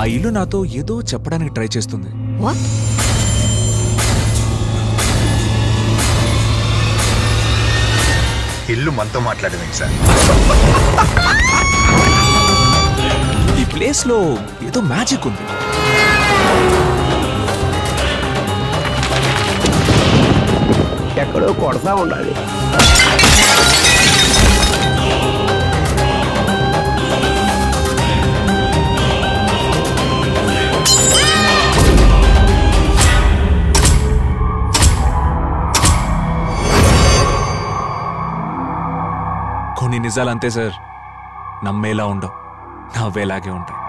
ఆ ఇల్లు నాతో ఏదో చెప్పడానికి ట్రై చేస్తుంది. ఇల్లు మనతో మాట్లాడేది సార్. ఈ ప్లేస్ లో ఏదో మ్యాజిక్ ఉంది. ఎక్కడో కొడతా ఉండాలి. కొన్ని నిజాలు అంతే సార్, నమ్మేలా ఉండవు, నవ్వేలాగే ఉంటాయి.